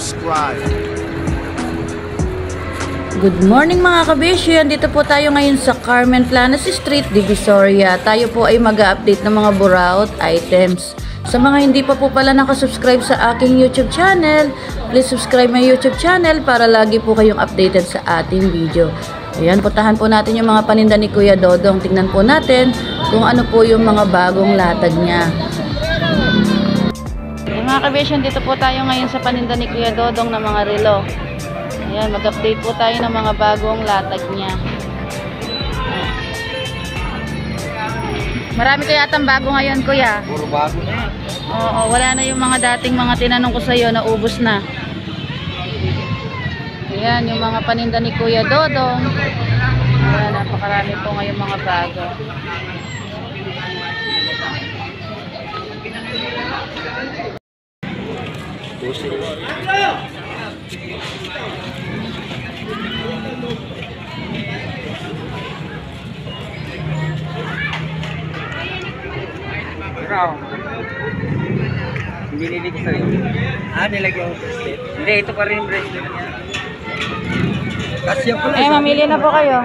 subscribe. Good morning mga kabeshi, andito po tayo ngayon sa Carmen Planas Street, Divisoria. Tayo po ay mag-update ng mga buraot items. Sa mga hindi pa po pala nakasubscribe sa aking YouTube channel, please subscribe my YouTube channel para lagi po kayong updated sa ating video. Ayan, puntahan po natin yung mga paninda ni Kuya Dodong. Tingnan po natin kung ano po yung mga bagong latag niya. Mga kabeshi, dito po tayo ngayon sa paninda ni Kuya Dodong ng mga relo. Ayan, mag-update po tayo ng mga bagong latag niya. Marami kaya atang bago ngayon, Kuya? Puro bago na. Oo, wala na yung mga dating mga tinanong ko sa iyo, naubos na. Ayan, yung mga paninda ni Kuya Dodong. Ayan, napakarami po ngayon mga bago. Ikaw, hindi niligay sa'yo. Nilagyan yung bracelet. Hindi, ito pa rin yung bracelet niya. Kasi pala. Mamili na po kayo.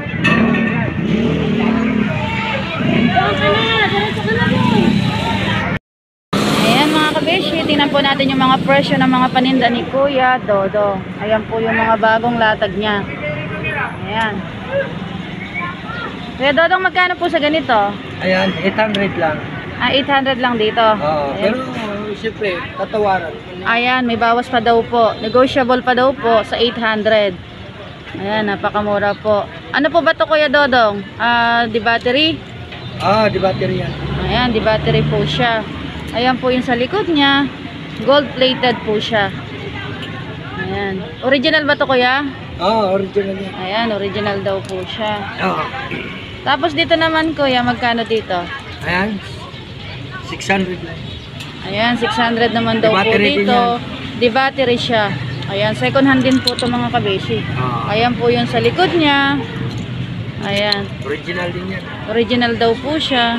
Ayan mga kabeshi, tingnan po natin yung mga presyo ng mga paninda ni Kuya Dodong. Ayan po yung mga bagong latag niya. Ayan. Kuya Dodong, magkano po sa ganito? Ayan, 800 lang. 800 lang dito. Oo, pero siyempre, tatawaran. Ayan, may bawas pa daw po. Negotiable pa daw po sa 800. Ayan, napakamura po. Ano po ba to Kuya Dodong? Di battery? Di battery yan. Ayan, di battery po siya. Ayan po yung sa likod niya. Gold plated po siya. Ayan. Original ba to Kuya? Original yan. Ayan, original daw po siya. Oo. Tapos dito naman Kuya, magkano dito? Ayan, 600 lang. Ayan, 600 naman daw po Di-battery dito. Di battery siya. Ayan, second hand din po ito mga kabeshi. Ayan po yung sa likod niya. Ayan. Original din yan. Original daw po siya.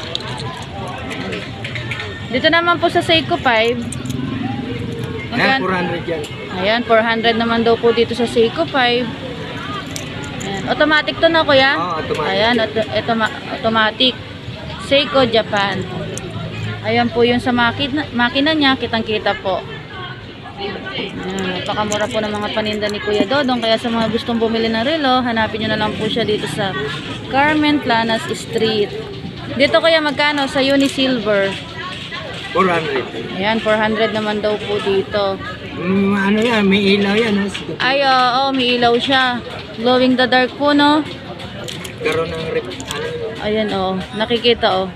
Dito naman po sa Seiko 5. Ayan, 400 yan. Ayan, 400 naman daw po dito sa Seiko 5. Ayan. Automatic to na Kuya? Automatic. Ayan, automatic. Seiko Japan. Ayan po yung sa makina niya, kitang-kita po. Ayan, napakamura po ng mga paninda ni Kuya Dodong. Kaya sa mga gustong bumili ng relo, hanapin nyo na lang po siya dito sa Carmen Planas Street. Dito Kuya, magkano sa Unisilver? 400. Ayan, 400 naman daw po dito. Ano yan, may ilaw yan. Ay, oo, may ilaw siya. Glowing the dark po, no? Karoon ng Ayan, oo. Nakikita, oh.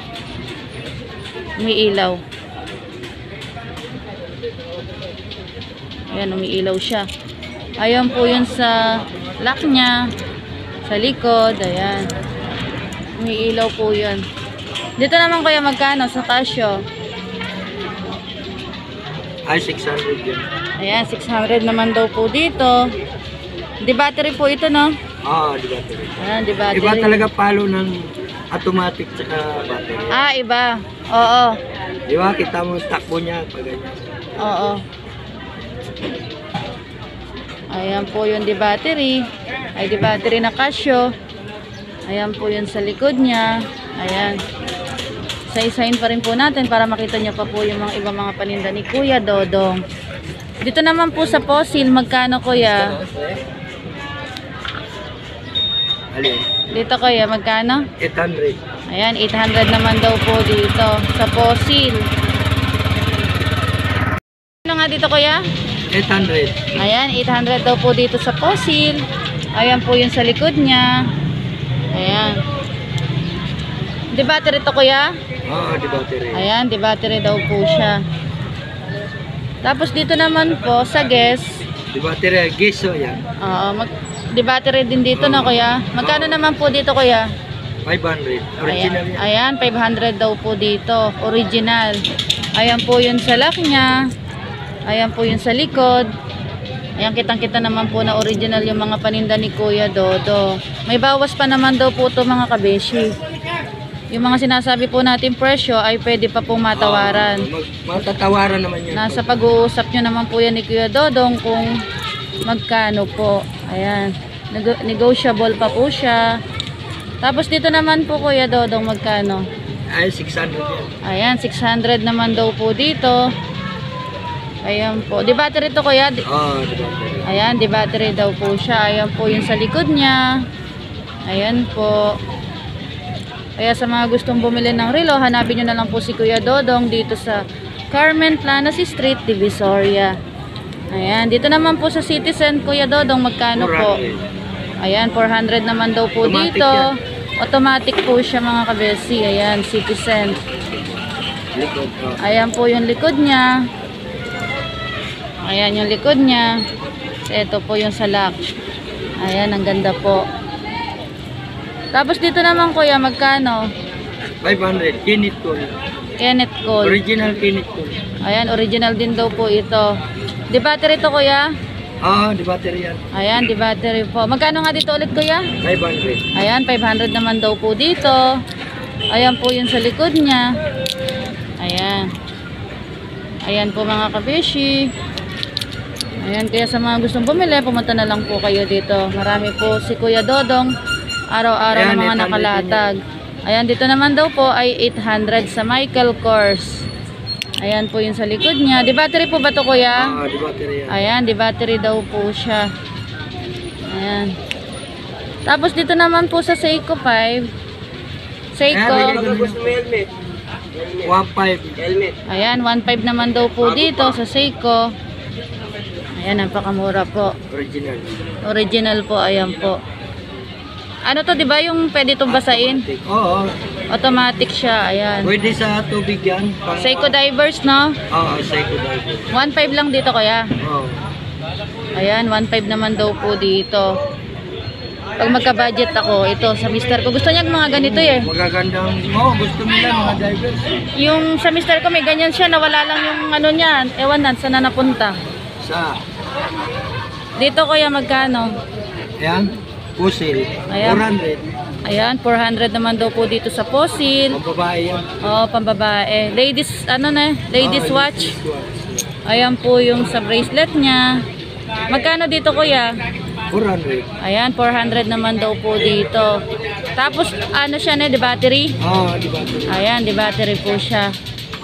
May ilaw. Ayan, umiilaw siya. Ayan po yun sa lock niya. Sa likod, ayan. Umiilaw po yun. Dito naman Kuya, magkano sa Casio? Ay, 600 yan. Ayan, 600 naman daw po dito. Di battery po ito, no? Di battery. Ayan, di battery. Iba talaga palo ng automatic tsaka battery. Iba. Oo. Di ba, kita mo takbo niya pag ganyan. Oo. Ayan po yung di battery. Ay, di battery na Casio. Ayan po yun sa likod niya. Ayan. Isa-isahin pa rin po natin para makita nyo pa po yung mga ibang mga paninda ni Kuya Dodong. Dito naman po sa Fossil, magkano Kuya? Alin? Dito Kuya, magkano? 800. Ayan, 800 naman daw po dito sa Fossil. Ano nga dito Kuya? 800. Ayan, 800 daw po dito sa Fossil. Ayan po yung sa likod niya. Ayan. Di battery to Kuya? Di battery. Ayan, di battery daw po siya. Tapos dito naman po sa Guess. Di battery, giso yan. Di battery din dito na Kuya. Magkano naman po dito Kuya? 500. Original yan. Ayan, 500 daw po dito. Original. Ayan po yun sa lock niya. Ayan po yun sa likod. Ayan, kitang-kita naman po na original yung mga paninda ni Kuya Dodo. May bawas pa naman daw po ito mga kabeshi. Yung mga sinasabi po natin presyo ay pwede pa pong matawaran. Matatawaran naman yan. Nasa pag-uusap nyo naman po yan ni Kuya Dodong kung magkano po. Ayan. Negotiable pa po siya. Tapos dito naman po Kuya Dodong magkano? Ay, 600 yan. Ayan, 600 naman daw po dito. Ayan po. Di battery to Kuya? Oo, di battery. Ayan, di battery daw po siya. Ayan po yung sa likod niya. Ayan po. Kaya sa mga gustong bumili ng relo, hanapin nyo na lang po si Kuya Dodong dito sa Carmen Planas Street, Divisoria. Ayan, dito naman po sa Citizen, Kuya Dodong, magkano po? 400. Ayan, 400 naman daw po Automatic dito. yan. Automatic po siya mga kabesi. Ayan, Citizen. Likod. Ayan po yung likod niya. Ayan yung likod niya. Ito po yung salak. Ayan, ang ganda po. Tapos dito naman Kuya, magkano? 500. Kinit ko. Kenneth Cole. Original kinit ko. Ayan, original din daw po ito. Di battery to Kuya? Oo, di battery yan. Ayan, di battery po. Magkano nga dito ulit Kuya? 500. Ayan, 500 naman daw po dito. Ayan po yung sa likod niya. Ayan. Ayan po mga kabeshi. Ayan, kaya sa mga gustong bumili, pumunta na lang po kayo dito. Marami po si Kuya Dodong. Araw-araw Ayan, ng mga 800 nakalatag. Ayan, dito naman daw po ay 800 sa Michael Kors. Ayan po yung sa likod niya. Di battery po ba to Kuya? Oo, di battery yan. Ayan, di battery daw po siya. Ayan. Tapos dito naman po sa Seiko 5. Seiko. Ayan, gusto mo helmet? 1.5. Helmet. Ayan, 1.5 naman daw po dito sa Seiko. Ayan, napakamura po. Original. Original po, ayan po. Ano to, di ba yung pwede itong basain? Oo. Automatic siya, ayan. Pwede sa tubig yan. Seiko Divers, no? Oo, Seiko Diver. 1.5 lang dito kaya. Oo. Ayan, 1.5 naman daw po dito. Pag magka-budget ako, ito sa mister ko. Gusto niya mga ganito eh. Magagandang, gusto nila mga divers. Yung sa mister ko may ganyan siya, nawala lang yung ano niya. Ewan na, saan na napunta. Sa, Dito kuya magkano? ayan, pusil. Ayan. 400. Ayan, 400 naman daw po dito sa Fossil. Ang babae yan. Oo, pambabae. Ladies, ano na, ladies Oo, watch. ladies watch. Ayan po yung sa bracelet niya. Magkano dito kuya? 400. Ayan, 400 naman daw po dito. Tapos, ano siya na, di battery? Oo, di ba? Ayan, di battery po siya.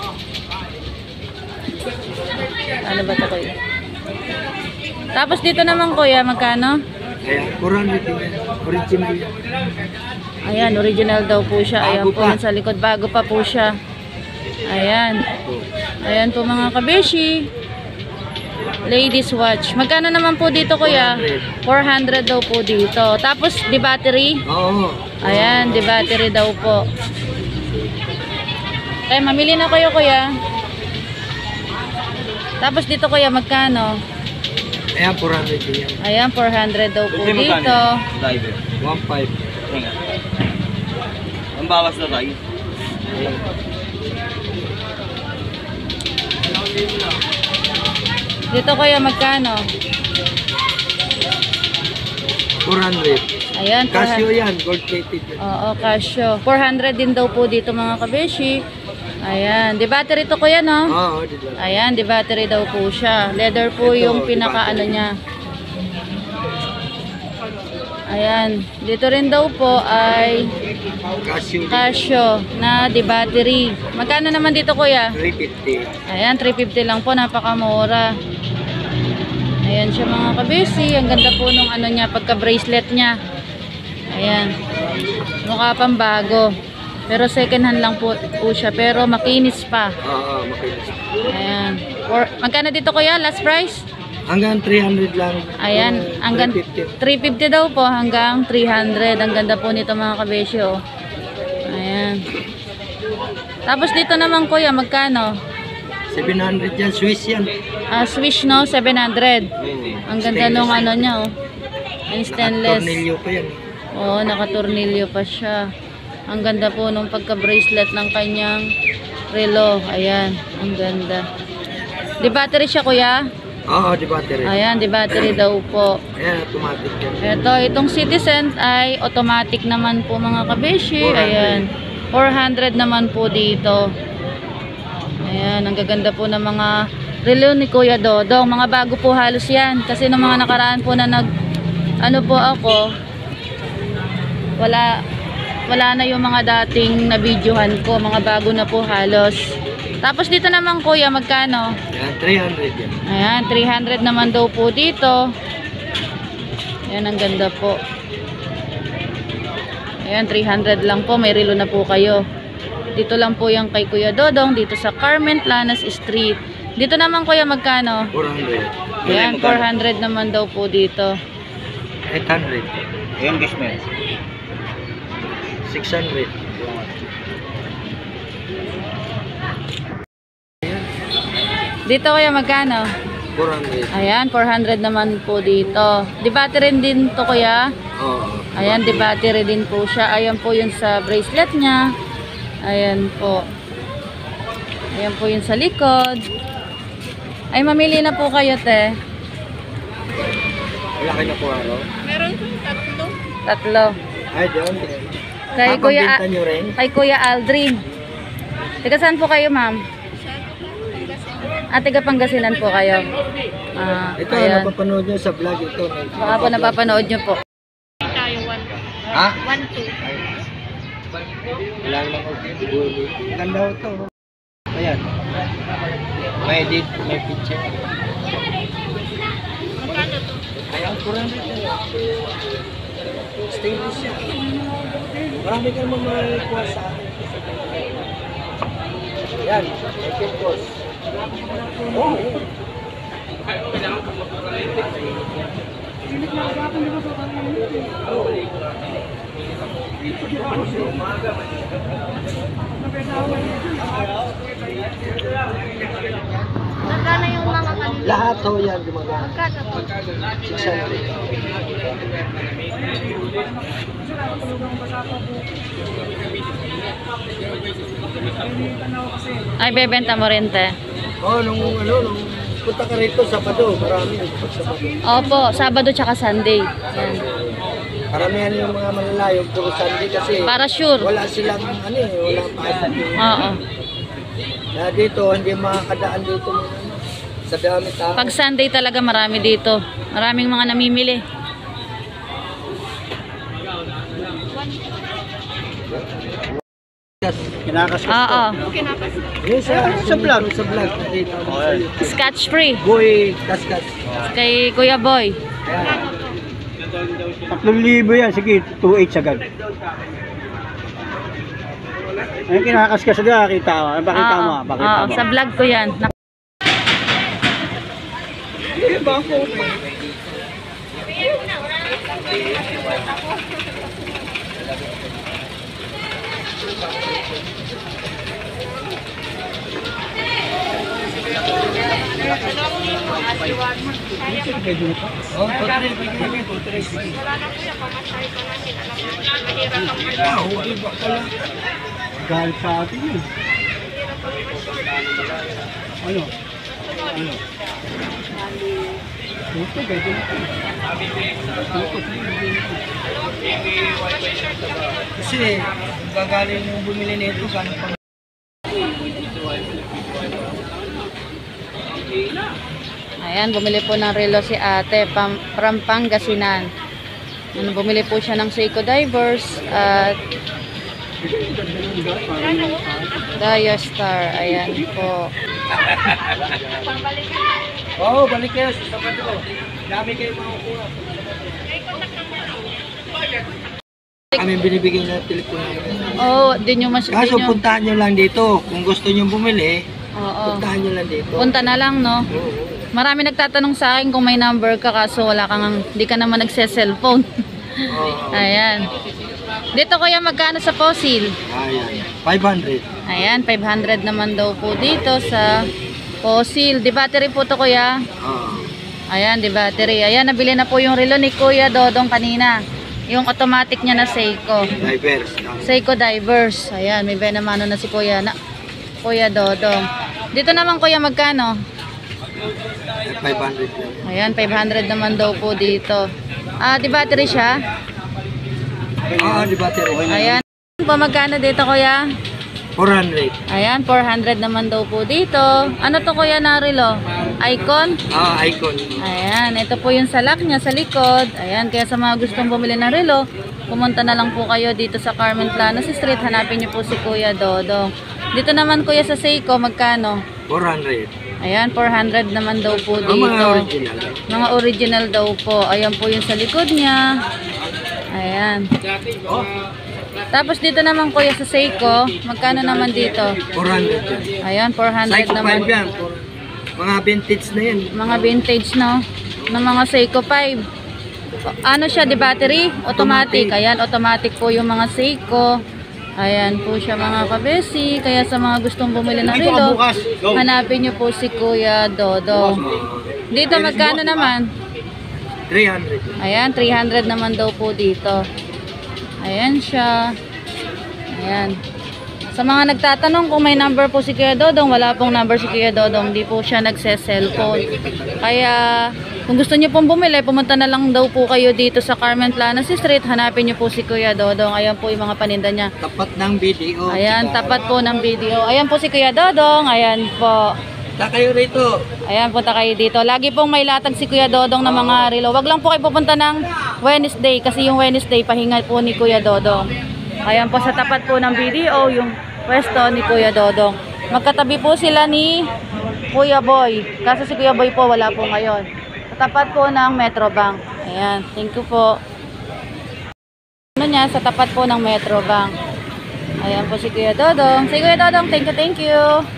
Ano ba ito kuya? Tapos dito naman kuya, magkano? Ayan, 400 din yan. Original yan. Ayan, original daw po siya. Ayan Bago po pa. yun sa likod. Bago pa po siya. Ayan. Ayan po mga kabeshi. Ladies watch. Magkano naman po dito kuya? 400 daw po dito. Tapos di battery? Oo. Ayan, di battery daw po. Kaya mamili na kayo kuya. Tapos dito kuya magkano? Ayan, 400 din yan. Ayan, 400 daw po dito. Diver. 1.5. Ang bawas na tayo. Dito kuya magkano? 400. Ayan, Casio yan, gold plated yan. Oo, Casio. 400 din daw po dito mga kabeshi. Ayan, di battery to kuya no? Oo, di ba? Ayan, di battery daw po siya. Leather po Ito, yung di pinaka ano battery. niya. Ayan, dito rin daw po ay Casio din. Casio na di battery. Magkano naman dito kuya? 350. Ayan, 350 lang po, napakamura. Ayan siya mga kabisi. Ang ganda po nung ano niya, pagka-bracelet niya. Ayan. Mukha pang bago. Pero second hand lang po siya. Pero makinis pa. Oo, makinis. Ayan. Magkano dito kuya? Last price? Hanggang 300 lang. Ayan. Hanggang 350 daw po. Hanggang 300. Ang ganda po nito mga kabisi. Oh. Ayan. Tapos dito naman kuya, magkano? 700 yan, Swiss yan. Swish no? 700. Ang ganda nung ano niya. Oh. Ang stainless. Tornilyo pa yan. Oo, nakatornilyo pa siya. Ang ganda po nung pagka-bracelet ng kanyang relo. Ayan, ang ganda. Di battery siya kuya? Oo, di battery. Ayan, di battery daw po. Ayan, automatic yan. Ito, itong Citizen ay automatic naman po mga kabeshi. Ayan. 400 naman po dito. Ayan, ang gaganda po ng mga relo ni Kuya Dodong. Mga bago po halos yan. Kasi nung mga nakaraan po na ano po ako, wala na yung mga dating na videohan ko. Mga bago na po halos. Tapos dito naman Kuya, magkano? Ayan, 300 yan. Ayan, 300 naman daw po dito. Ayan, ang ganda po. Ayan, 300 lang po. May relo na po kayo. Dito lang po yung kay Kuya Dodong. Dito sa Carmen Planas Street. Dito naman Kuya, magkano? 400. Ayan, 400 naman daw po dito. 800. Ayan, Gishman. 600. Dito Kuya, magkano? 400. Ayan, 400 naman po dito. Di battery din to Kuya? Oo. Ayan, di battery din po siya. Ayan po yun sa bracelet niya. Ayan po. Ayan po yun sa likod. Ay, mamili na po kayo, te. Wala kayo nakuha, no? Tatlo. Ay, doon. Kay Kuya, Papagbenta nyo rin? kay Kuya Aldrin. Taga saan po kayo, ma'am? Taga Pangasinan po kayo. Ito, Ayan. napapanood nyo sa vlog ito. Baka po napapanood nyo po. Ha? 1-2. Wala lang ako. Ganda ko ito. Ayan. May edit, may picture. Magkano to? Ayan, 400 na. Stainless siya. Marami ka naman makuha sa akin. Ayan, may pimples. Oh! Magkano yung mga kanila? Lahat ho yan gumagana. Magkano to? 600. Ay, bebenta mo rin, te. Nung punta ka rito, Sabado, marami. Sabado. Opo, Sabado tsaka Sunday. Yan. Karamihan yung mga malalayo, puro Sunday kasi Para sure. wala silang wala pasok. Oo. Kaya dito, hindi makakadaan dito sa dami tao. Pag Sunday talaga marami dito. Maraming mga namimili. Kinakas Oo. Yung sa vlog. Sa vlog. Nakita mo sa YouTube. Scotch free. Boy, kaskas. Kay Kuya Boy. 3,000 yan. Sige, 2,800 agad. Ayun, kinakaskas agad. Kita mo. Pakita mo. Oo. Pakita Oo, mo. sa vlog ko yan. Galit sa atin yun. Ano? Ito, pwede na. Kasi, gagaling yung bumili nito, kano pa. Ayan, bumili po ng relo si ate from Pangasinan. Bumili po siya ng Seiko Divers at Diastar. Ayan po. Oo, balik kayo sa Sabado. Dami kayo makukuha. Kami binibigay na telepono. Oh, din yung mas Kaso din yung, puntahan nyo lang dito. Kung gusto nyo bumili, oo. puntahan nyo lang dito. Punta na lang, no? Oo. Marami nagtatanong sa akin kung may number ka kaso wala kang, hindi ka naman nagse-cellphone. Oo. Ayan. Dito kuya, magkano sa Fossil? Ayan. 500. Ayan, 500 naman daw po dito sa Fossil. Di battery po to kuya? Oo. Ayan, di battery. Ayan, nabili na po yung relo ni Kuya Dodong kanina. Yung automatic niya na Seiko. Divers. Seiko Divers. Ayan, may benamano na si Kuya Dodong. Dito naman kuya, magkano? 500 lang. Ayan, 500 naman daw po dito. Di battery siya? Oo, di ba? Ayan. Magkano dito kuya? 400. Ayan, 400 naman daw po dito. Ano to kuya na relo? Icon? Icon. Ayan, ito po yung salak niya sa likod. Ayan, kaya sa mga gustong bumili ng relo, pumunta na lang po kayo dito sa Carmen Planas Street. Hanapin niyo po si Kuya Dodong. Dito naman kuya sa Seiko, magkano? 400. Ayan, 400 naman daw po dito. Mga original. Mga original daw po. Ayan po yung sa likod niya. Ayan. Tapos dito naman kuya sa Seiko, magkano naman dito? 400. Ayan, 400 Psycho naman. 5 yan. Mga vintage na yan. Mga vintage, no? Ng mga Seiko 5. Ano siya, di battery? Automatic. Ayan, automatic po yung mga Seiko. Ayan po siya mga kabesi. Kaya sa mga gustong bumili ng relo, hanapin nyo po si Kuya Dodong. Dito magkano naman? 300. Ayan, 300 naman daw po dito. Ayan siya. Ayan. Sa mga nagtatanong kung may number po si Kuya Dodong, wala pong number si Kuya Dodong. Hindi po siya nagse-cellphone. Kaya kung gusto niyo pong bumili, pumunta na lang daw po kayo dito sa Carmen Planas Street. Hanapin niyo po si Kuya Dodong. Ayan po yung mga paninda niya. Tapat ng video. Ayan, tapat po ng video. Ayan po si Kuya Dodong. Ayan po. Ta kayo rito. Ayan, punta kayo dito. Lagi pong may latag si Kuya Dodong ng mga relo. Wag lang po kayo pupunta ng Wednesday kasi yung Wednesday pahinga po ni Kuya Dodong. Ayan po sa tapat po ng video yung pwesto ni Kuya Dodong. Magkatabi po sila ni Kuya Boy. Kaso si Kuya Boy po wala po ngayon. Sa tapat po ng Metro Bank. Ayan, thank you po. Ano niya, sa tapat po ng Metro Bank. Ayan po si Kuya Dodong. Si Kuya Dodong, thank you, thank you.